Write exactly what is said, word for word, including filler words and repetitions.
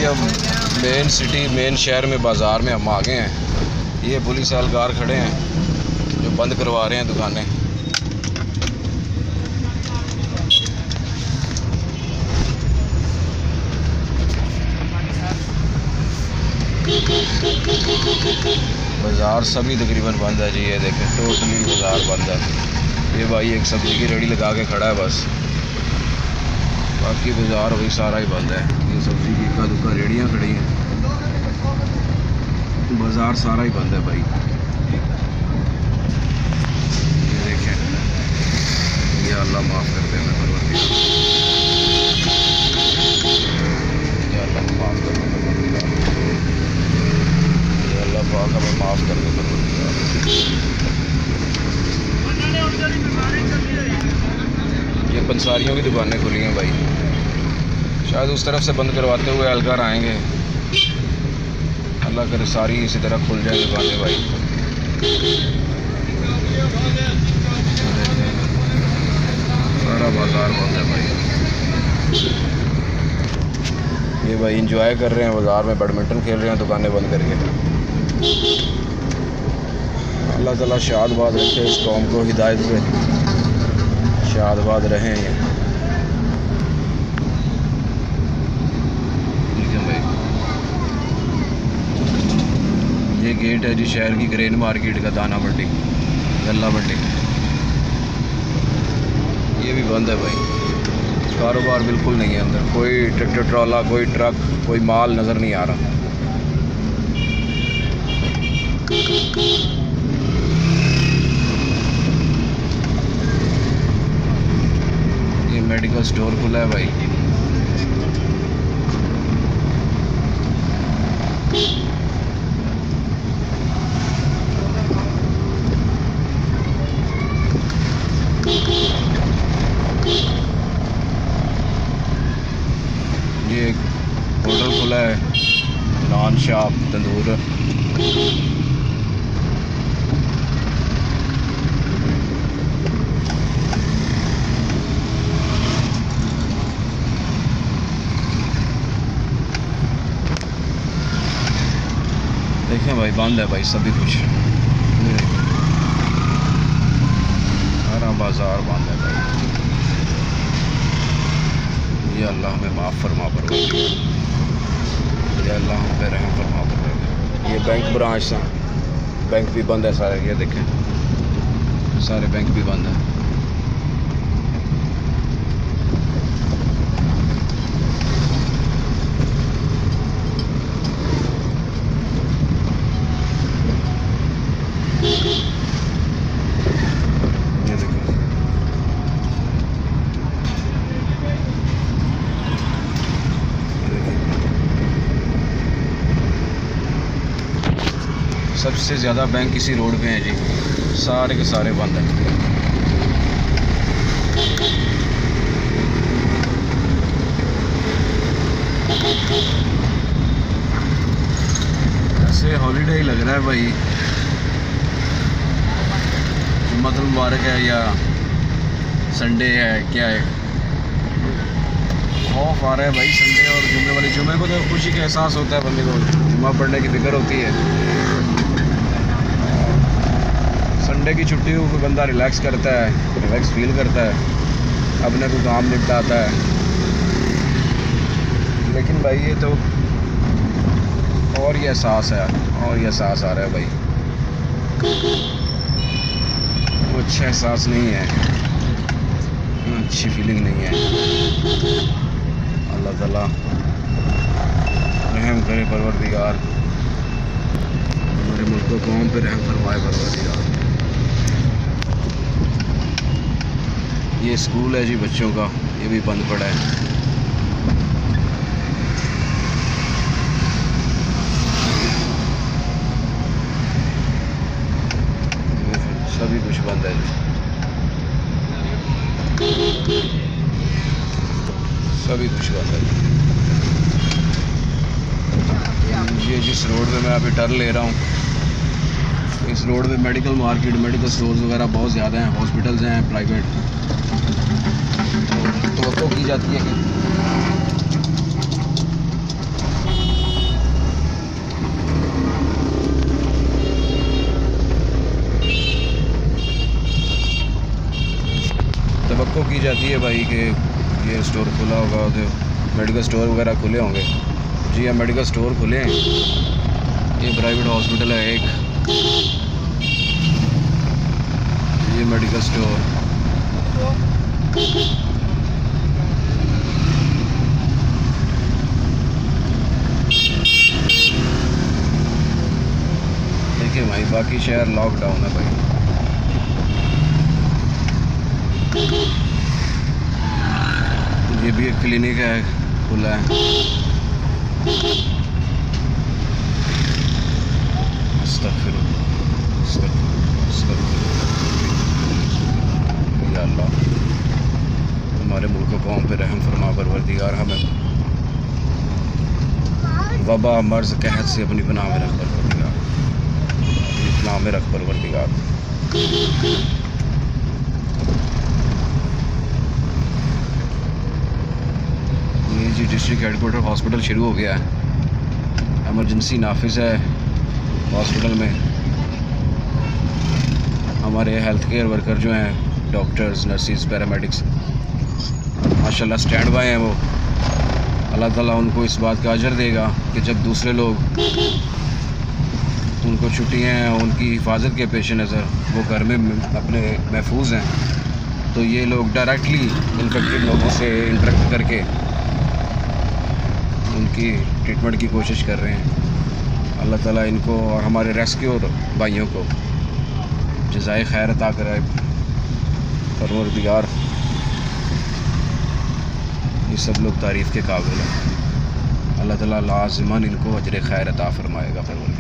अब main city main शहर में बाज़ार में हम आ गए हैं। ये पुलिस एहलकार खड़े हैं जो बंद करवा रहे हैं दुकानें। बाज़ार सभी तकरीबन बंद है जी। ये देखें टोटली बाज़ार बंद है। ये भाई एक सब्ज़ी की रेडी लगा के खड़ा है बस, बाकी बाज़ार वही सारा ही बंद है। ये सब्ज़ी की इक्का दुक्का रेडियाँ खड़ी हैं, बाज़ार सारा ही बंद है भाई। ये देखें, ये अल्लाह माफ़ कर दे, मैं परवरदिगार, ये अल्लाह माफ़ कर दे परवरदिगार, ये अल्लाह पाक हमें माफ़ कर दे परवरदिगार। ये पंसारियों की दुकानें खुली हैं भाई, शायद उस तरफ से बंद करवाते हुए एहलकार आएंगे। अल्लाह करे सारी इसी तरह खुल जाए दुकानें भाई। सारा बाज़ार बंद है भाई। ये भाई इंजॉय कर रहे हैं बाज़ार में, बैडमिंटन खेल रहे हैं दुकानें बंद करके। अल्लाह ताला शादबाद रखे इस कौम को, हिदायत से शादबाद रहें। ये ये गेट है जी शहर की ग्रेन मार्केट का, दाना मंडी, गल्ला मंडी। ये भी बंद है भाई, कारोबार बिल्कुल नहीं है अंदर। कोई ट्रैक्टर ट्रॉला, कोई ट्रक, कोई माल नज़र नहीं आ रहा। ये मेडिकल स्टोर खुला है भाई। ये एक होटल खुला है, नान शॉप तंदूर। देखें भाई बंद है भाई सभी कुछ, सारा बाज़ार बंद है भाई। ये अल्लाह हमें माफ़ फरमा परवरदिगार, ये अल्लाह हम पे रहम फरमा परवरदिगार। ये बैंक ब्रांच था, बैंक भी बंद है सारे। ये देखें सारे बैंक भी बंद हैं। ये देखें सबसे ज़्यादा बैंक इसी रोड पे हैं जी, सारे के सारे बंद हैं। ऐसे हॉलीडे ही लग रहा है भाई, जुम्मतुल मुबारक है या संडे है क्या है। खौफ आ रहा है भाई संडे और जुम्मे वाले। जुम्मे को तो खुशी का एहसास होता है बंदे को, जुम्मा पढ़ने की फिक्र होती है। संडे की छुट्टी को कोई बंदा रिलैक्स करता है, रिलैक्स फील करता है, अपने को काम निपटाता है। लेकिन भाई ये तो और ये एहसास है, और ये एहसास आ रहा है भाई, वो अच्छा एहसास नहीं है, अच्छी फीलिंग नहीं है। अल्लाह ताला रहम करे परवरदिगार, हमारे मुल्क को कौम पे रहम फरमाए परवरदिगार। ये स्कूल है जी बच्चों का, ये भी बंद पड़ा है। सभी कुछ बंद है जी, सभी कुछ बंद है। ये जिस रोड पे मैं अभी टर्न ले रहा हूँ, इस रोड पे मेडिकल मार्केट, मेडिकल स्टोर्स वगैरह बहुत ज़्यादा हैं, हॉस्पिटल्स हैं प्राइवेट। तो तो की जाती है कि है भाई कि ये स्टोर खुला होगा तो मेडिकल स्टोर वगैरह खुले होंगे। जी हाँ, मेडिकल स्टोर खुले हैं। ये प्राइवेट हॉस्पिटल है एक, ये मेडिकल स्टोर। देखिए भाई, बाकी शहर लॉकडाउन है भाई। ये भी एक क्लिनिक है, खुला है। अस्तगफिरुल्लाह, अस्तगफिरुल्लाह, अस्तगफिरुल्लाह। या अल्लाह, हमारे मुल्क को कौम पे रहम फरमा परवरदिगार। हमें वबा मर्ज कहत से अपनी पनाह में रख परवरदिगार, अपनी पनाह में रख परवरदिगार। ये जी डिस्ट्रिक्ट हेडक्वार्टर हॉस्पिटल शुरू हो गया है। एमरजेंसी नाफिज है हॉस्पिटल में। हमारे हेल्थ केयर वर्कर जो हैं, डॉक्टर्स, नर्सिस, पैरामेडिक्स, माशाल्लाह स्टैंड बाय हैं वो। अल्लाह ताला उनको इस बात का अजर देगा कि जब दूसरे लोग उनको छुट्टियाँ हैं, उनकी हिफाजत के पेश नज़र वो घर में अपने महफूज हैं, तो ये लोग डायरेक्टली इन्फेक्टेड लोगों से इंटरेक्ट करके उनकी ट्रीटमेंट की कोशिश कर रहे हैं। अल्लाह ताला इनको और हमारे रेस्क्यूर भाइयों को जज़ाए खैर अता कराए परवरदिगार। ये सब लोग तारीफ़ के काबिल हैं। अल्लाह ताला लाज़िमन इनको अजर खैर अता फरमाएगा परवरदिगार।